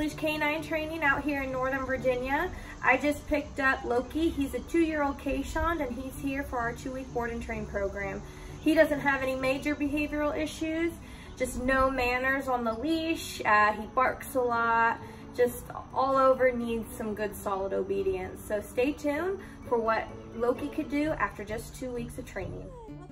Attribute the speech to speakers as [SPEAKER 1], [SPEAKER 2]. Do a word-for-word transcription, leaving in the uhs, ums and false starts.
[SPEAKER 1] off-leash canine training out here in Northern Virginia. I just picked up Loki. He's a two-year-old Keeshond, and he's here for our two-week board and train program. He doesn't have any major behavioral issues, just no manners on the leash. Uh, he barks a lot, just all over, needs some good solid obedience. So stay tuned for what Loki could do after just two weeks of training.